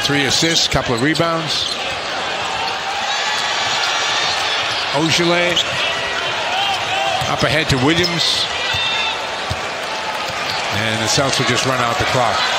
3 assists, couple of rebounds. Ogilvy up ahead to Williams. And the Celtics will just run out the clock.